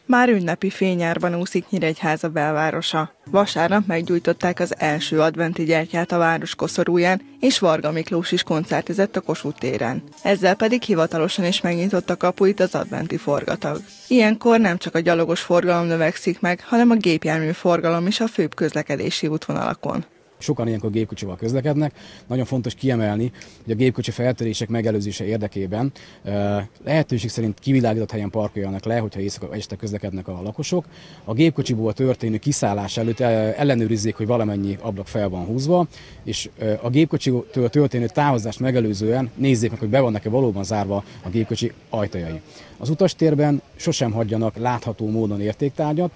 Már ünnepi fényárban úszik Nyíregyháza belvárosa. Vasárnap meggyújtották az első adventi gyertyát a város koszorúján, és Varga Miklós is koncertezett a Kossuth téren. Ezzel pedig hivatalosan is megnyitotta kapuit az adventi forgatag. Ilyenkor nem csak a gyalogos forgalom növekszik meg, hanem a gépjármű forgalom is a főbb közlekedési útvonalakon. Sokan ilyenkor gépkocsival közlekednek. Nagyon fontos kiemelni, hogy a gépkocsi feltörések megelőzése érdekében lehetőség szerint kivilágított helyen parkoljanak le, hogyha éjszaka este közlekednek a lakosok. A gépkocsiból történő kiszállás előtt ellenőrizzék, hogy valamennyi ablak fel van húzva, és a gépkocsitól történő távozást megelőzően nézzék meg, hogy be vannak-e valóban zárva a gépkocsi ajtajai. Az utastérben sosem hagyjanak látható módon értéktárgyat,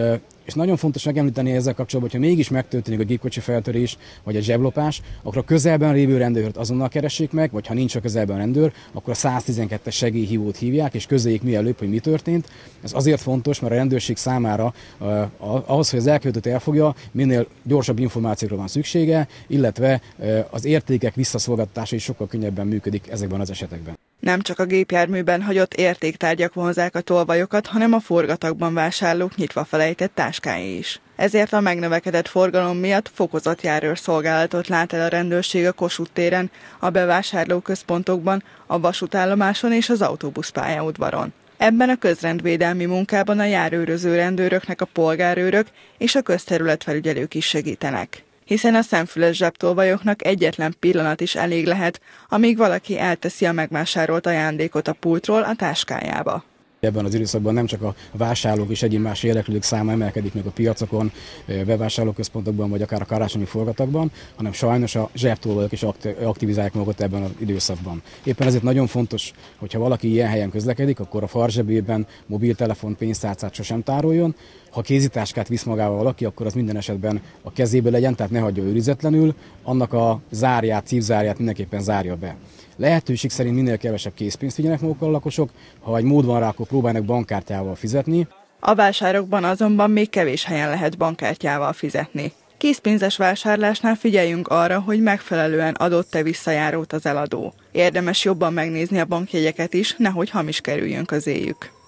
és nagyon fontos megemlíteni ezzel kapcsolatban, hogyha mégis megtörténik a gépkocsi feltörés vagy a zseblopás, akkor a közelben lévő rendőrt azonnal keressék meg, vagy ha nincs a közelben rendőr, akkor a 112-es segélyhívót hívják, és közöljék mielőbb, hogy mi történt. Ez azért fontos, mert a rendőrség számára ahhoz, hogy az elkövetőt elfogja, minél gyorsabb információkra van szüksége, illetve az értékek visszaszolgáltatása is sokkal könnyebben működik ezekben az esetekben. Nem csak a gépjárműben hagyott értéktárgyak vonzzák a tolvajokat, hanem a forgatagban vásárlók nyitva felejtett táskái is. Ezért a megnövekedett forgalom miatt fokozott járőrszolgálatot lát el a rendőrség a Kossuth téren, a bevásárlóközpontokban, a vasútállomáson és az autóbuszpályaudvaron. Ebben a közrendvédelmi munkában a járőröző rendőröknek a polgárőrök és a közterületfelügyelők is segítenek. Hiszen a szemfüles zsebtolvajoknak egyetlen pillanat is elég lehet, amíg valaki elteszi a megvásárolt ajándékot a pultról a táskájába. Ebben az időszakban nem csak a vásárlók és egyéb más érdeklődők száma emelkedik meg a piacokon, bevásárlóközpontokban vagy akár a karácsonyi forgatagban, hanem sajnos a zsebtolvajok is aktivizálják magukat ebben az időszakban. Éppen ezért nagyon fontos, hogyha valaki ilyen helyen közlekedik, akkor a farzsebében mobiltelefon, pénztárcát sosem tároljon. Ha kézitáskát visz magával valaki, akkor az minden esetben a kezébe legyen, tehát ne hagyja őrizetlenül, annak a zárját, szívzárját mindenképpen zárja be. Lehetőség szerint minél kevesebb készpénzt vigyenek magukkal a lakosok, ha egy mód van rá, akkor próbálnak bankkártyával fizetni. A vásárokban azonban még kevés helyen lehet bankkártyával fizetni. Készpénzes vásárlásnál figyeljünk arra, hogy megfelelően adott-e visszajárót az eladó. Érdemes jobban megnézni a bankjegyeket is, nehogy hamis kerüljön közéjük.